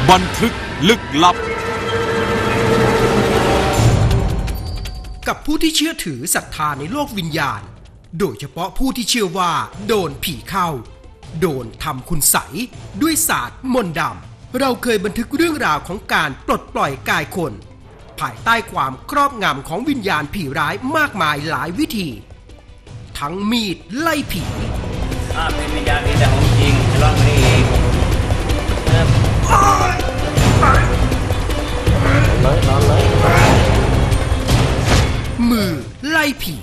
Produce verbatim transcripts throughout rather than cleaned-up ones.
บันทึกลึกลับกับผู้ที่เชื่อถือศรัทธาในโลกวิญญาณโดยเฉพาะผู้ที่เชื่อว่าโดนผีเข้าโดนทำคุณไสยด้วยศาสตร์มนต์ดำเราเคยบันทึกเรื่องราวของการปลดปล่อยกายคนภายใต้ความครอบงำของวิญญาณผีร้ายมากมายหลายวิธีทั้งมีดไล่ผีถ้าเป็นวิญญาณผีแต่ของจริงจะร้องไม่ได้เองเลยนอนเลยมือไล่ผี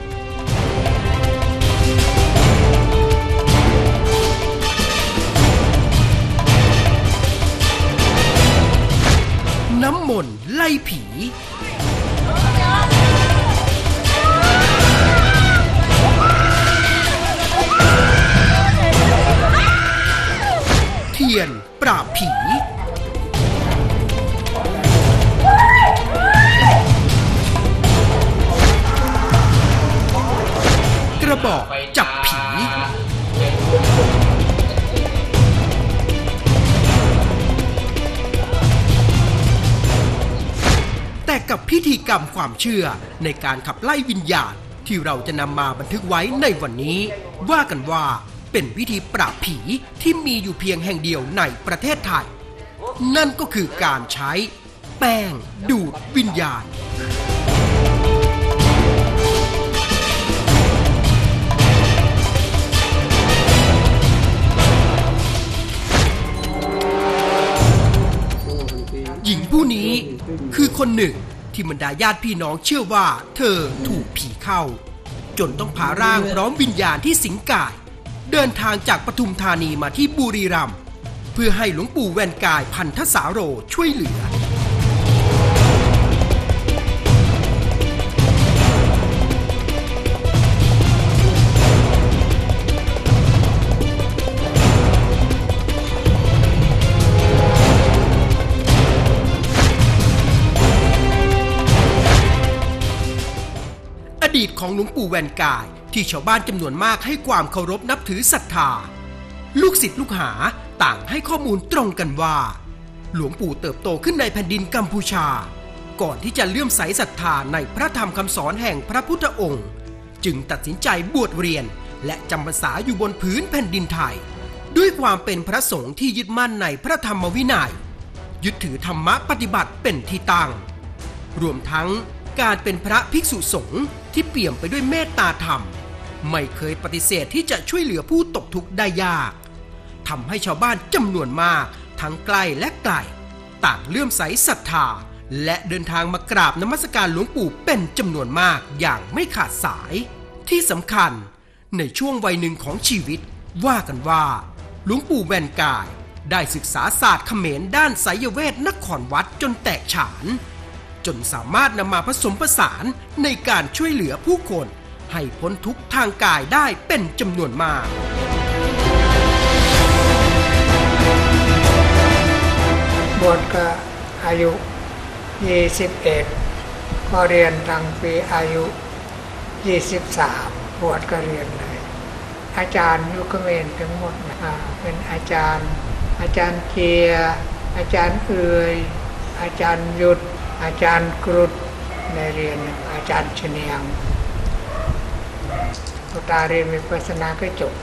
น้ำมนต์ไล่ผีเทียนปราบผีกระบอกจับผีแต่กับพิธีกรรมความเชื่อในการขับไล่วิญญาณที่เราจะนำมาบันทึกไว้ในวันนี้ว่ากันว่าเป็นวิธีปราบผีที่มีอยู่เพียงแห่งเดียวในประเทศไทยนั่นก็คือการใช้แป้งดูดวิญญาณหญิงผู้นี้คือคนหนึ่งที่บรรดาญาติพี่น้องเชื่อว่าเธอถูกผีเข้าจนต้องพาร่างพร้อมวิญญาณที่สิงกายเดินทางจากปทุมธานีมาที่บุรีรัมย์เพื่อให้หลวงปู่แว่นกายพันธสาโรช่วยเหลืออดีตของหลวงปู่แว่นกายที่ชาวบ้านจำนวนมากให้ความเคารพนับถือศรัทธาลูกศิษย์ลูกหาต่างให้ข้อมูลตรงกันว่าหลวงปู่เติบโตขึ้นในแผ่นดินกัมพูชาก่อนที่จะเลื่อมใสศรัทธาในพระธรรมคำสอนแห่งพระพุทธองค์จึงตัดสินใจบวชเรียนและจำพรรษาอยู่บนพื้นแผ่นดินไทยด้วยความเป็นพระสงฆ์ที่ยึดมั่นในพระธรรมวินัยยึดถือธรรมะปฏิบัติเป็นที่ตั้งรวมทั้งการเป็นพระภิกษุสงฆ์ที่เปี่ยมไปด้วยเมตตาธรรมไม่เคยปฏิเสธที่จะช่วยเหลือผู้ตกทุกข์ได้ยากทำให้ชาวบ้านจำนวนมากทั้งใกล้และไกลต่างเลื่อมใสศรัทธาและเดินทางมากราบนมัสการหลวงปู่เป็นจำนวนมากอย่างไม่ขาดสายที่สำคัญในช่วงวัยหนึ่งของชีวิตว่ากันว่าหลวงปู่แว่นกายได้ศึกษาศาสตร์เขมรด้านไสยเวทนครวัดจนแตกฉานจนสามารถนำมาผสมผสานในการช่วยเหลือผู้คนให้พ้นทุกข์ทางกายได้เป็นจำนวนมากบวชก็อายุยี่สิบเอ็ดพอเรียนตั้งปีอายุยี่สิบสามบวชก็เรียนเลยอาจารย์ยุคเมนทั้งหมดนะเป็นอาจารย์อาจารย์เกียอาจารย์เอือยอาจารย์ยุทธอาจารย์กรุดในเรียนอาจารย์เฉนียงตุตาเรียนวิปัสสนาก็จบ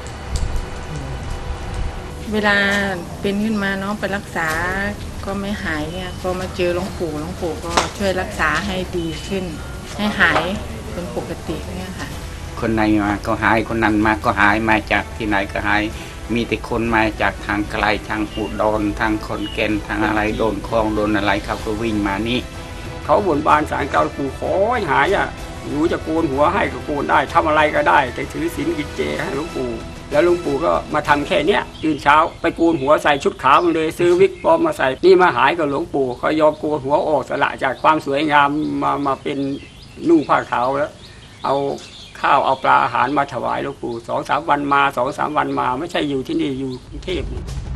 เวลาเป็นขึ้นมาน้องไปรักษาก็ไม่หายเนี่ยพอมาเจอหลวงปู่หลวงปู่ก็ช่วยรักษาให้ดีขึ้นให้หายเป็นปกติเนี่ยค่ะคนไหนมาก็หายคนนั้นมาก็หายมาจากที่ไหนก็หายมีแต่คนมาจากทางไกลทางอุดรทางขอนแก่นทางอะไรโดนคลองโดนอะไรเขาก็วิ่งมานี่เขาบนบานศาลเก่าปู่ขอให้หายอ่ะหนูจะโกนหัวให้ก็โกนได้ทำอะไรก็ได้แต่ถือศีลกินเจให้หลวงปู่แล้วหลวงปู่ก็มาทำแค่เนี้ยตื่นเช้าไปโกนหัวใส่ชุดขาวมาเลยซื้อวิกปลอมมาใส่นี่มาหายกับหลวงปู่เขายอมโกนหัวออกสละจากความสวยงามมามาเป็นนุ่งผ้าขาวแล้วเอาข้าวเอาปลาอาหารมาถวายหลวงปู่สองสามวันมาสองสามวันมาไม่ใช่อยู่ที่นี่อยู่กรุงเทพ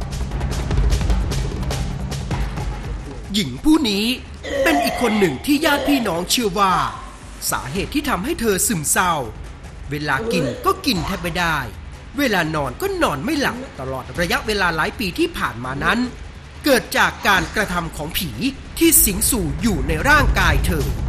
หญิงผู้นี้เป็นอีกคนหนึ่งที่ญาติพี่น้องเชื่อว่าสาเหตุที่ทำให้เธอซึมเศร้าเวลากินก็กินแทบไม่ได้ เวลานอนก็นอนไม่หลับตลอดระยะเวลาหลายปีที่ผ่านมานั้นเกิดจากการกระทำของผีที่สิงสู่อยู่ในร่างกายเธอ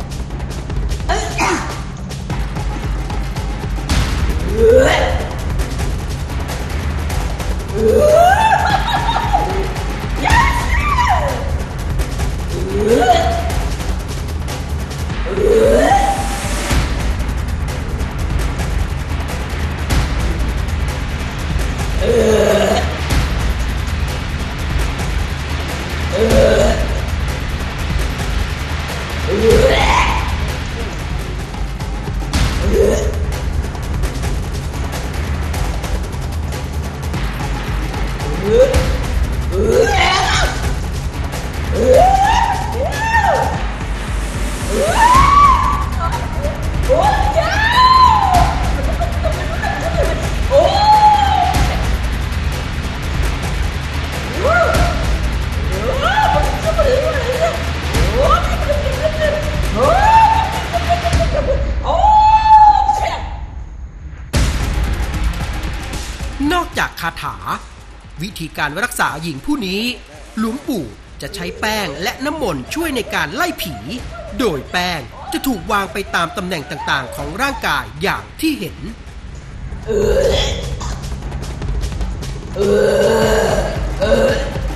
นอกจากคาถาวิธีการรักษาหญิงผู้นี้หลวงปู่จะใช้แป้งและน้ำมนต์ช่วยในการไล่ผีโดยแป้งจะถูกวางไปตามตำแหน่งต่างๆของร่างกายอย่างที่เห็นเออเออเออ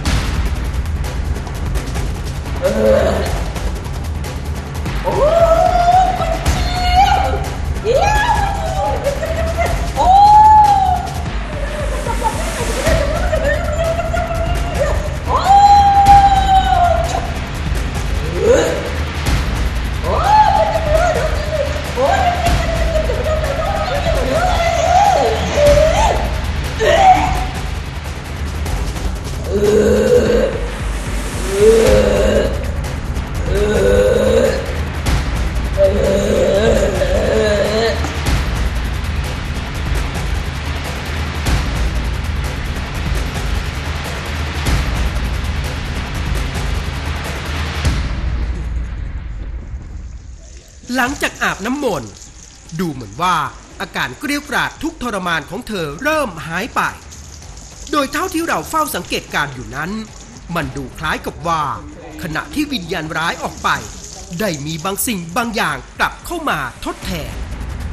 เออโอ้หลังจากอาบน้ำมนต์ดูเหมือนว่าอาการเกรี้ยวกราดทุกทรมานของเธอเริ่มหายไปโดยเท่าที่เราเฝ้าสังเกตการอยู่นั้นมันดูคล้ายกับว่าขณะที่วิญญาณร้ายออกไปได้มีบางสิ่งบางอย่างกลับเข้ามาทดแทน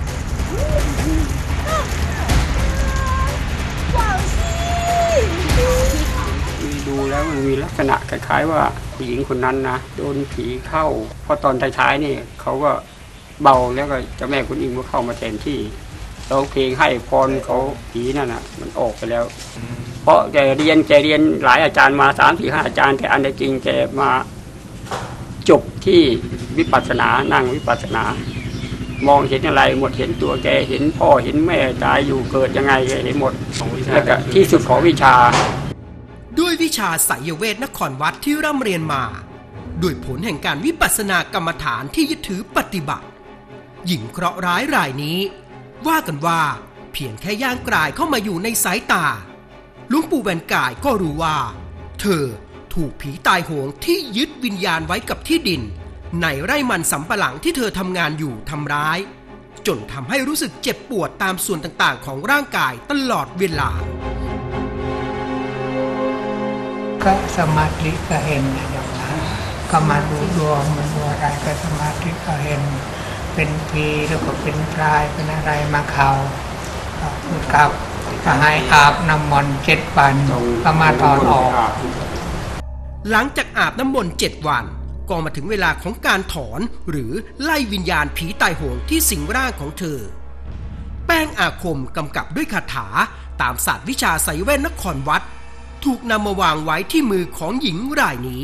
ดูแล้วมันมีลักษณะคล้ายๆว่าผู้หญิงคนนั้นนะโดนผีเข้าเพราะตอนท้ายๆนี่เขาก็เบาแล้วก็เจ้าแม่คุณอิงก็เข้ามาแทนที่ร้องเพลงให้พรเขาผีนั่นน่ะมันออกไปแล้วเพราะแกเรียนแกเรียนหลายอาจารย์มาสามสี่ห้าอาจารย์แต่อันใดจริงแกมาจบที่วิปัสสนานั่งวิปัสสนามองเห็นอะไรหมดเห็นตัวแกเห็นพ่อเห็นแม่ตายอยู่เกิดยังไงแกเห็นหมดแล้วก็ที่สุดของวิชาด้วยวิชาไสยเวทนครวัดที่ร่ำเรียนมาด้วยผลแห่งการวิปัสสนากรรมฐานที่ยึดถือปฏิบัติหญิงเคราะห์ร้ายรายนี้ว่ากันว่าเพียงแค่ย่างกรายเข้ามาอยู่ในสายตาหลวงปู่แวนกายก็รู้ว่าเธอถูกผีตายโหงที่ยึดวิญญาณไว้กับที่ดินในไร่มันสำปะหลังที่เธอทำงานอยู่ทำร้ายจนทำให้รู้สึกเจ็บปวดตามส่วนต่างๆของร่างกายตลอดเวลาก็สมาธิก็เห็นนะอย่างนั้นก็มาดูดวงมันดูอะไรก็สมาธิก็เห็นเป็นผีแล้วก็เป็นพรายเป็นอะไรมาเขาพูดกับก็ให้อาบน้ำมนต์เจ็ดวันก็มาถอนออกหลังจากอาบน้ำมนต์เจ็ดวันก็มาถึงเวลาของการถอนหรือไล่วิญญาณผีตายโหงที่สิงร่างของเธอแป้งอาคมกำกับด้วยคาถาตามศาสตร์วิชาไสยเวทนครวัดถูกนำมาวางไว้ที่มือของหญิงรายนี้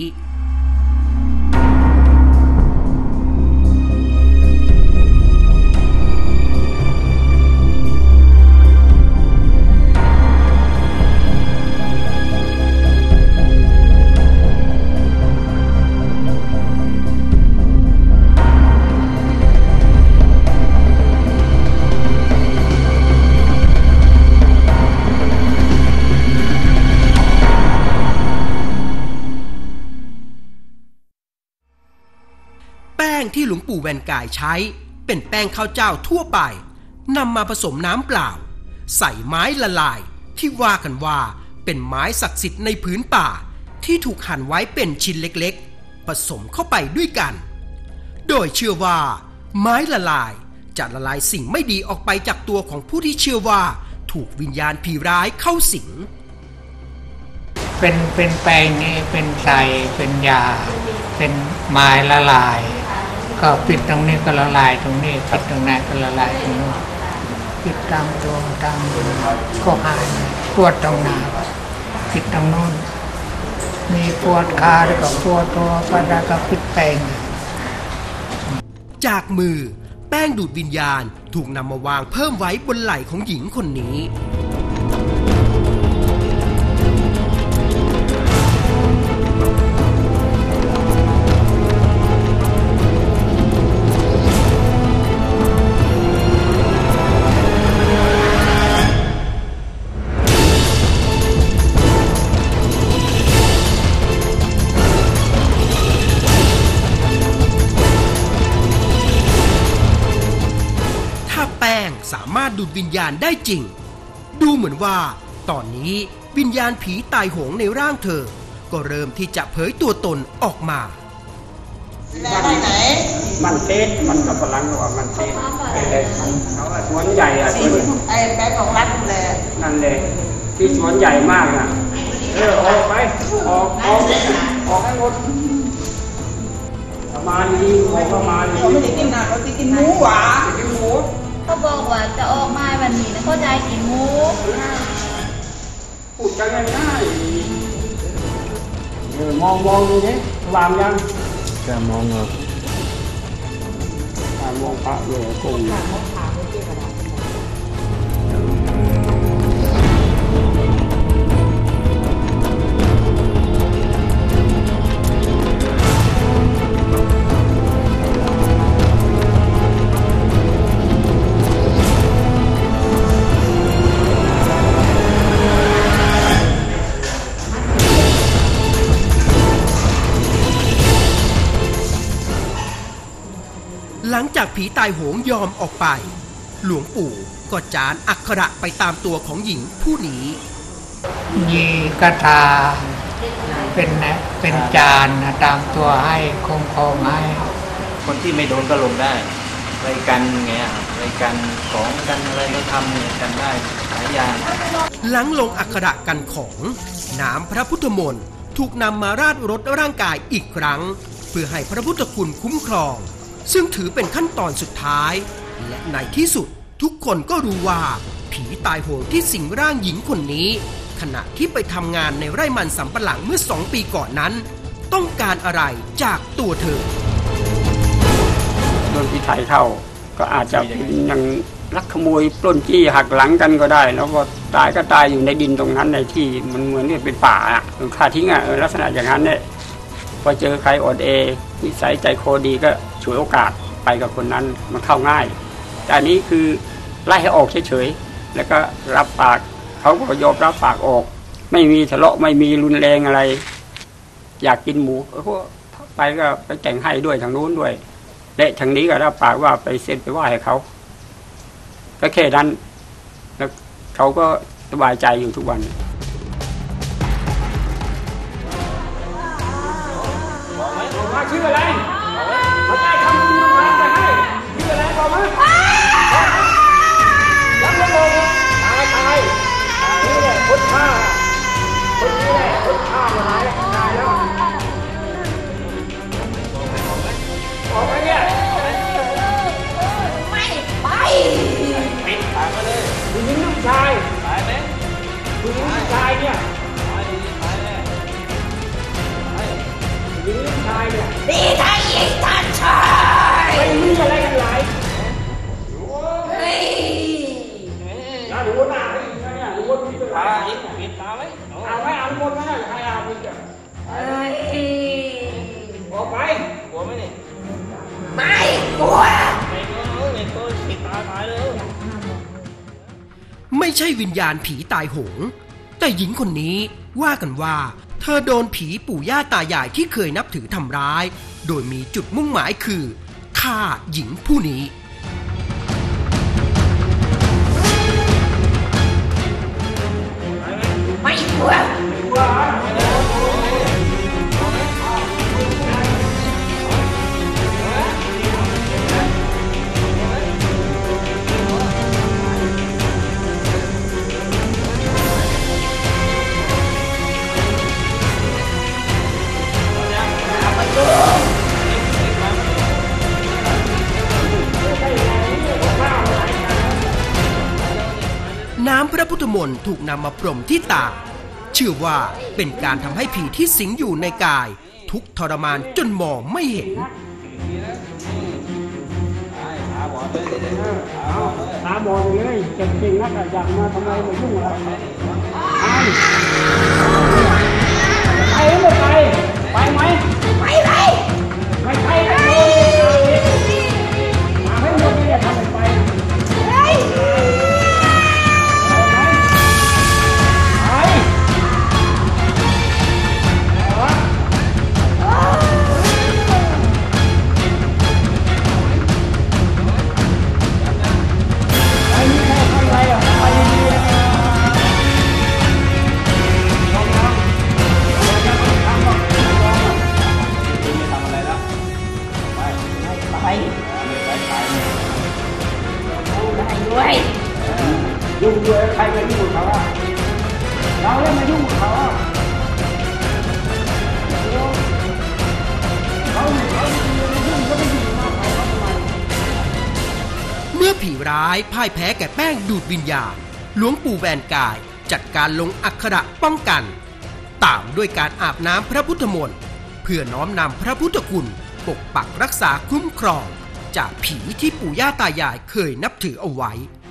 ที่หลวงปู่แวนกายใช้เป็นแป้งข้าวเจ้าทั่วไปนำมาผสมน้ำเปล่าใส่ไม้ละลายที่ว่ากันว่าเป็นไม้ศักดิ์สิทธิ์ในพื้นป่าที่ถูกหั่นไว้เป็นชิ้นเล็กๆผสมเข้าไปด้วยกันโดยเชื่อว่าไม้ละลายจะละลายสิ่งไม่ดีออกไปจากตัวของผู้ที่เชื่อว่าถูกวิญญาณผีร้ายเข้าสิงเป็นเป็นแป้งนี่เป็นใส่เป็นยาเป็นไม้ละลายก็ปิดตรงนี้ก็ละลายตรงนี้ปิดตรงนั้นก็ละลายตรงนู้นปิดตามตัวตามก็หายปวดตรงหน้าปิดตรงนู้นมีปวดขาแล้วก็ปวดตัวก็ได้ก็ปิดแป้งจากมือแป้งดูดวิญญาณถูกนำมาวางเพิ่มไว้บนไหล่ของหญิงคนนี้สามารถดูดวิญญาณได้จริงดูเหมือนว่าตอนนี้วิญญาณผีตายโหงในร่างเธอก็เริ่มที่จะเผยตัวตนออกมาแล้วไปไหนมันเทศมันกับพลังว่ามันเทศเขาสวนใหญ่อะสวนไอ้แบงค์ของรัฐแหละนั่นเลยที่สวนใหญ่มากน่ะเออออกไปออกออกออกให้หมดประมาณนี้ประมาณนี้เราไม่ได้กินหนักเราจะกินหมูหวานกินหมูเขาบอกว่าจะออกมาวันนี้นะเขาจะกินหมูพูดกันง่ายๆเออมองมองดูดิวางยังจะมองเหรอมองพระเลยกุ้งหลังจากผีตายโหงยอมออกไปหลวงปู่ก็จานอักขระไปตามตัวของหญิงผู้นี้ยีกถาเป็นนะเป็นจานนะตามตัวให้คงคงให้คนที่ไม่โดนก็ลงได้อะไรกันไงอะไรกันของกันอะไรก็ทำกันได้หลายอย่างหลังลงอักขระกันของน้ำพระพุทธมนต์ถูกนำมาราดรดร่างกายอีกครั้งเพื่อให้พระพุทธคุณคุ้มครองซึ่งถือเป็นขั้นตอนสุดท้ายและในที่สุดทุกคนก็รู้ว่าผีตายโหงที่สิงร่างหญิงคนนี้ขณะที่ไปทำงานในไร่มันสำปะหลังเมื่อสองปีก่อนนั้นต้องการอะไรจากตัวเธอโดนผีไถ่เข้าก็อาจจะยังลักขโมยปล้นจี้หักหลังกันก็ได้แล้วก็ตายก็ตายอยู่ในดินตรงนั้นในที่มันเหมือนเป็นป่าอ่ะฆ่าทิ้งอ่ะลักษณะอย่างนั้นเนี่ยพอเจอใครอ่อนแอนิสัยใจคอดีก็ฉวยโอกาสไปกับคนนั้นมันเข้าง่ายแต่อันนี้คือไล่ให้ออกเฉยๆแล้วก็รับปากเขาก็ยอมรับปากออกไม่มีทะเลาะไม่มีรุนแรงอะไรอยากกินหมูก็ไปก็ไปแต่งให้ด้วยทางนู้นด้วยและทางนี้ก็รับปากว่าไปเซ็นไปไหว้ให้เขาก็แค่นั้นแล้วเขาก็สบายใจอยู่ทุกวันมาชื่ออะไรเขาได้ทำบุญมาจะให้ชื่ออะไรบอกมายังไม่บอกตายตายนี่แหละคนฆ่าคนนี้แหละคนฆ่ามาหายตายแล้วบอกไหมเนี่ยไม่ไปปิดปากมาเลยผู้หญิงลูกชายตายไหมผู้หญิงลูกชายเนี่ยดีไทยยิงท่านชายไม่มีอะไรกันหลายเฮ้ยน่าดูหน้าไอ้เนี่ยดูว่ามีอะไรปิดตาไว้เอาไว้เอาหมดไว้นะใครเอาไปเจอเฮ้ยออกไปกลัวไหมนี่ไม่กลัวไม่กลัวไม่กลัวปิดตาตายเลยไม่ใช่วิญญาณผีตายโหงแต่หญิงคนนี้ว่ากันว่าเธอโดนผีปู่ย่าตายายที่เคยนับถือทำร้ายโดยมีจุดมุ่งหมายคือฆ่าหญิงผู้นี้ไม่กลัวมนต์ถูกนำมาพรมที่ตาเชื่อว่าเป็นการทำให้ผีที่สิงอยู่ในกายทุกข์ทรมานจนมองไม่เห็นตาบอดเลยเจ็บจริงนักอยากมาทำไมมายุ่งอะไรไปไม่ไปไปไหมไปไปไม่ไปไม่ไปมาให้หมดเลยทำไมไปยุ่งด้วยใครมายุ่งกับเขาอ่ะเราเล่นมายุ่งกับเขาอ่ะเขาเขายุ่งก็ไม่ยุ่งมาเขาทำไมเมื่อผีร้ายพ่ายแพ้แก่แป้งดูดวิญญาณหลวงปู่แวนกายจัดการลงอักขระป้องกันตามด้วยการอาบน้ำพระพุทธมนต์เพื่อน้อมนำพระพุทธคุณปกปักรักษาคุ้มครองจากผีที่ปู่ย่าตายายเคยนับถือเอาไว้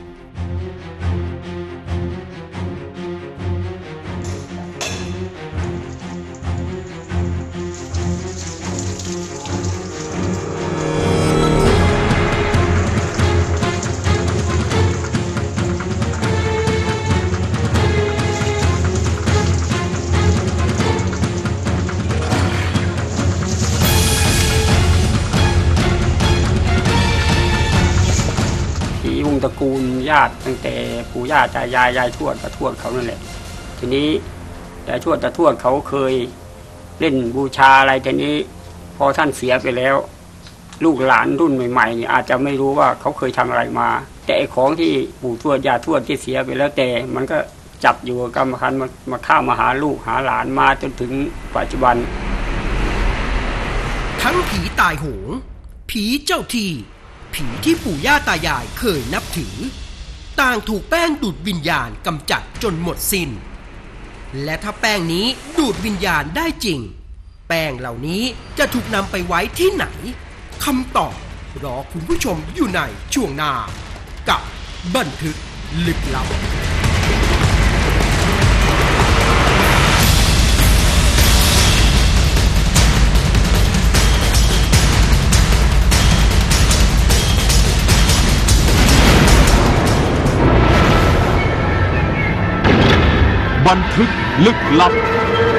ตระกูลญาติตั้งแต่ปู่ย่าตายายยายทวดตาทวดเขานั่นแหละทีนี้ยายทวดตาทวดเขาเคยเล่นบูชาอะไรทีนี้พอท่านเสียไปแล้วลูกหลานรุ่นใหม่ๆนี่อาจจะไม่รู้ว่าเขาเคยทำอะไรมาแต่ไอ้ของที่ปู่ทวดย่าทวดที่เสียไปแล้วแต่มันก็จับอยู่กับกรรมพันธุ์มามาข้ามาหาลูกหาหลานมาจนถึงปัจจุบันทั้งผีตายโหงผีเจ้าที่ผีที่ปู่ย่าตายายเคยนับถือต่างถูกแป้งดูดวิญญาณกำจัดจนหมดสิ้นและถ้าแป้งนี้ดูดวิญญาณได้จริงแป้งเหล่านี้จะถูกนำไปไว้ที่ไหนคำตอบรอคุณผู้ชมอยู่ในช่วงหน้ากับบันทึกลึกลับบันทึกลึกลับ